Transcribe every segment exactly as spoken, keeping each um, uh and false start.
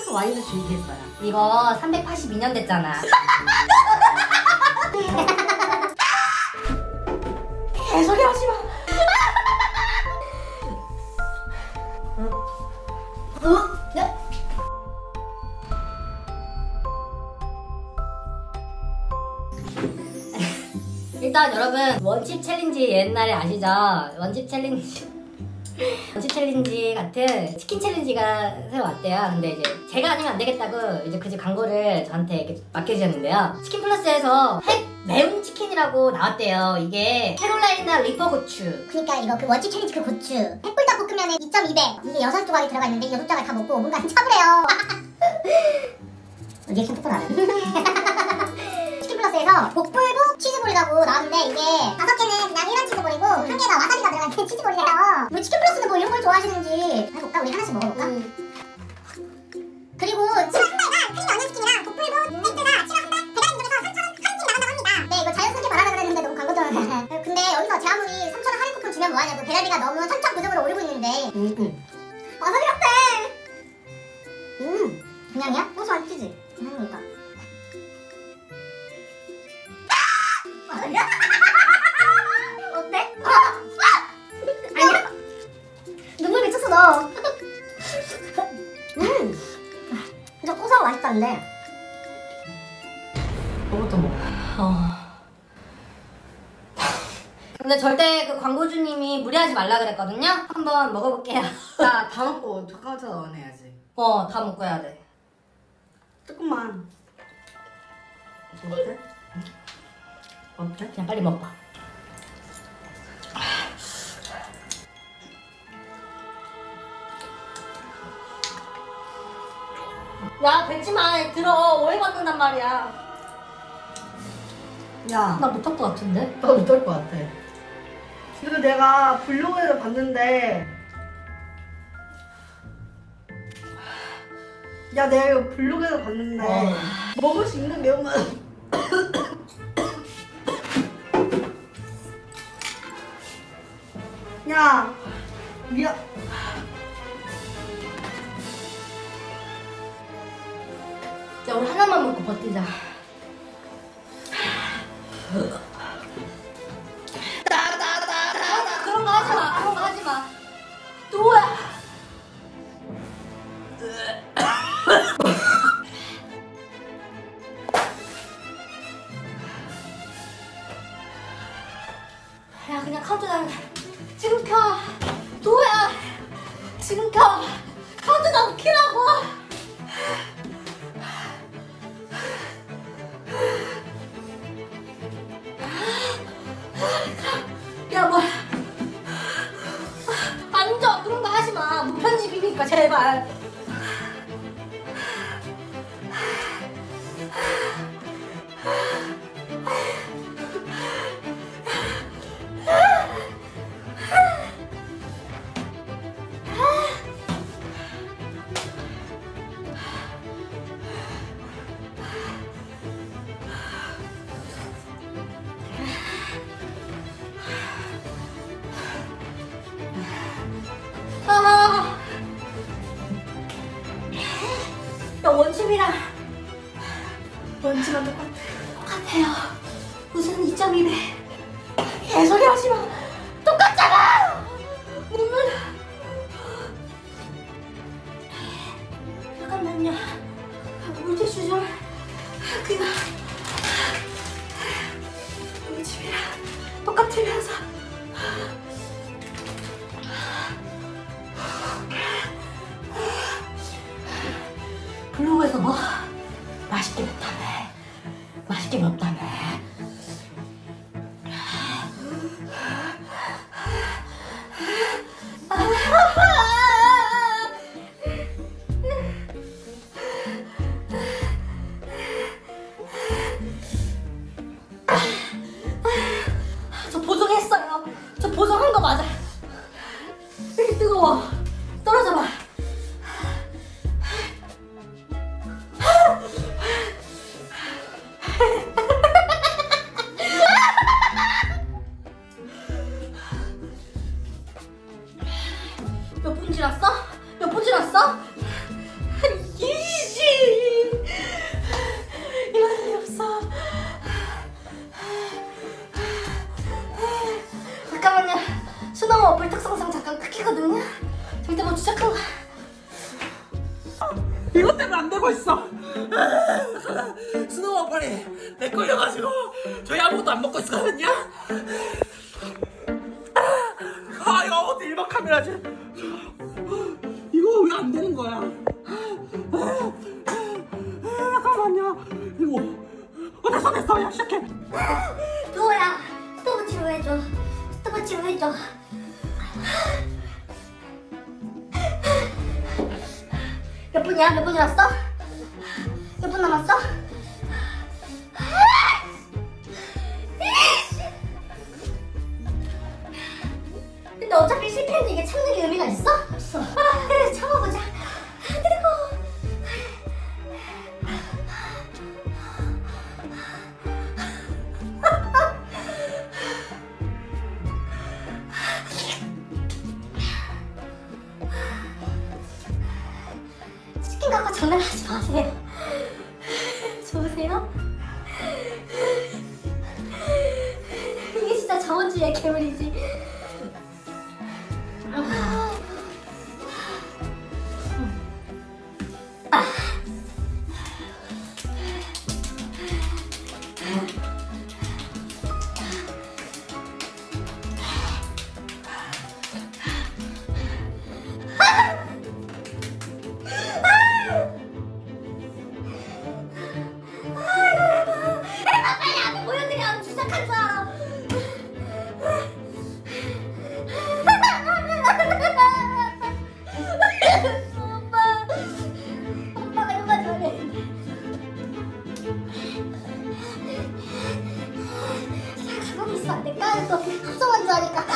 프랑스 와인을 준비했어요. 이거 삼백팔십이 년 됐잖아. 개소리 하지 마. 어? 어? 네? 일단 여러분 원칩 챌린지 옛날에 아시죠? 원칩 챌린지 원칩 챌린지 같은 치킨 챌린지가 새로 왔대요. 근데 이제 제가 아니면 안 되겠다고 이제 그 집 광고를 저한테 이렇게 맡겨주셨는데요. 치킨 플러스에서 핵 매운 치킨이라고 나왔대요. 이게 캐롤라이나 리퍼 고추. 그니까 이거 그 원칩 챌린지 그 고추 햇불닭 볶음면에 이 점 이백 이게 여섯 조각이 들어가 있는데 여섯 조각 다 먹고 뭔가 차분해요. 리액션 똑바로 안 해. 치킨 플러스에서 복불복 치즈볼이라고 나왔는데 이게 다섯 개는 그냥 일반 치즈볼이고 한 개가 와사비가 들어간 그 치즈볼이래요. 뭐 치킨 플러스는 뭐 이런 걸 좋아하시는지 해볼까? 우리 하나씩 먹어볼까? 음. 그리고 치마 한 달간 크림 얹은 치킨이랑 복불복 세트가 치마 한 달 배달인 중에서 삼천 원 할인 나간다고 합니다. 네 이거 자연스럽게 말하라 그랬는데 너무 광고잖아. 근데 여기서 제 아무리 삼천 원 할인 쿠폰 주면 뭐하냐고. 배달비가 너무 천차구적으로 오르고 있는데 음, 음. 와사비 같아. 음 그냥이야? 고소한 치즈 그냥이니까. 어때? 아니야? 눈물 미쳤어 너. 음 진짜 고소하고 맛있다는데 뭐부터 먹어? 어. 근데 절대 그 광고주님이 무리하지 말라 그랬거든요? 한번 먹어볼게요. 야, 다 먹고 카운터 넣어내야지. 어, 다 먹고 해야 돼. 조금만. 어때? 어때? 그냥 빨리 먹어봐. 야, 뱉지마. 들어. 오해받는단 말이야. 야, 나 못할 것 같은데? 나 못할 것 같아. 그리고 내가 블로그에서 봤는데 야, 내가 이거 블로그에서 봤는데 어. 먹을 수 있는 매운맛 야, 미안. 야, 우리 하나만 먹고 버티자. 나나나나 그런 거 하지 마. 그런 거 하지 마. 또야. 야, 그냥 카운트다운 지금 켜. 또야. 지금 켜. 카운트다운 키라고. 야, 뭐야. 앉아. 그런 거 하지 마. 무편집이니까 제발. 아, 야, 원칩이랑 원칩은 똑같아. 똑같아요. 무슨 이 점 이백. 개소리 하지 마. 똑같잖아. 눈물. 잠깐만요. 물티슈 좀. 그거 원칩이랑 똑같으면서. 블로그에서 뭐 맛있게 먹다며. 맛있게 먹다며. 저 보정했어요. 저 보정한 거 맞아요. 왜 이렇게 뜨거워. 떨어져봐. 이것 때문에 안 되고 있어. 스노우 빨리 내 걸려가지고 저희 아무것도 안 먹고 있었거든요. 아 이거 어디 일반 카메라지? 이거 왜 안 되는 거야? 잠깐만요. 이거 어, 됐어 됐어. 야 시작해. 도호야, 스토브 치료해줘. 스토브 치료해줘. 몇 분이야? 몇 분 남았어? 몇 분 남았어? 근데 어차피 실패해도 이게 참는 게 의미가 있어? 없어. 아, 그래 참아보자. 그리고 치킨 갖고 장난하지 마세요. 좋으세요? 이게 진짜 자원주의의 괴물이지. 보여드려. 주작한 줄 알아. 엄마, 엄마가 이거 잘해. 가만히 있으면 안 될까? 또 합성한 줄 아니까.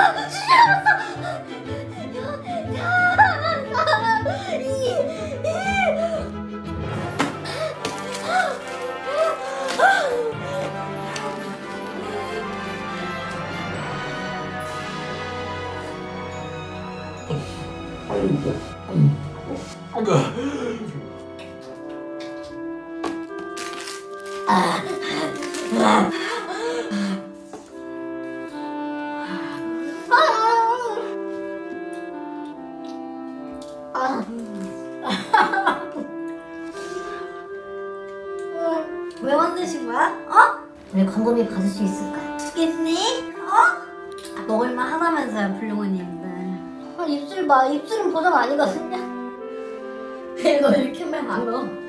왜 만드신 거야? 어? 우리 광고비 받을 수 있을까? 있겠니? 어? 먹을만 하다면서요, 블루원님들. 아, 입술 봐. 입술은 보장 아니거든요. 이거 이렇게 하면 안 먹어.